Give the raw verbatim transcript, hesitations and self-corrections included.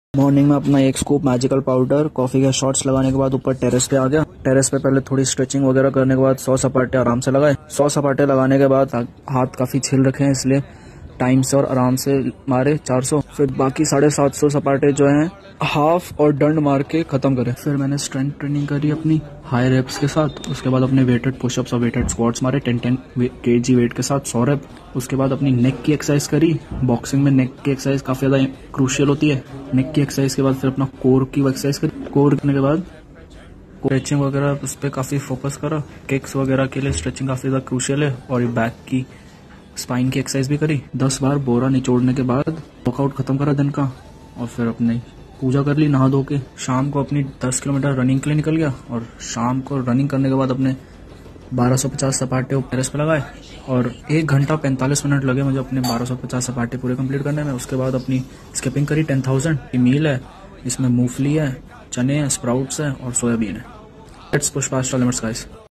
Morning में अपना एक स्कूप मैजिकल पाउडर, कॉफी के शॉट्स लगाने के बाद ऊपर टेरेस पे आ गया। टेरेस पे पहले थोड़ी स्ट्रेचिंग वगैरह करने के बाद सौ सपाटे आराम से लगाए। सौ सपाटे लगाने के बाद हाथ काफी छिल रखे हैं, इसलिए टाइम से और आराम से मारे चार सौ। फिर बाकी साढ़े सात सौ सपाटे जो हैं हाफ और डंड मार के खत्म करे। फिर मैंने स्ट्रेंथ ट्रेनिंग करी अपनी हाई रेप्स के साथ। उसके बाद अपने वेटेड पुशअप्स और वेटेड स्क्वाट्स मारे टेन टेन केजी वेट के साथ सौ रेप। उसके बाद अपनी नेक की एक्सरसाइज करी। बॉक्सिंग में नेक की एक्सरसाइज काफी ज्यादा क्रूशियल होती है। नेक की एक्सरसाइज के बाद फिर अपना कोर की एक्सरसाइज करी। कोर करने के बाद स्ट्रेचिंग वगैरह उस पर काफी फोकस करा। किक्स वगैरह के लिए स्ट्रेचिंग काफी ज्यादा क्रूशियल है। और बैक की स्पाइन की एक्सरसाइज भी करी। दस बार बोरा निचोड़ने के बाद वर्कआउट खत्म करा दिन का। और फिर अपने पूजा कर ली नहा धो के। शाम को अपनी दस किलोमीटर रनिंग के लिए निकल गया। और शाम को रनिंग करने के बाद अपने बारह सौ पचास सपाटे टेरेस पे लगाए। और एक घंटा पैंतालीस मिनट लगे मुझे अपने बारह सौ पचास सपाटे पूरे कंप्लीट करने में। उसके बाद अपनी स्किपिंग करी टेन थाउजेंड की मील है। इसमें मूंगफली है, चने हैं, स्प्राउट्स हैं और सोयाबीन है। Let's push past limits guys.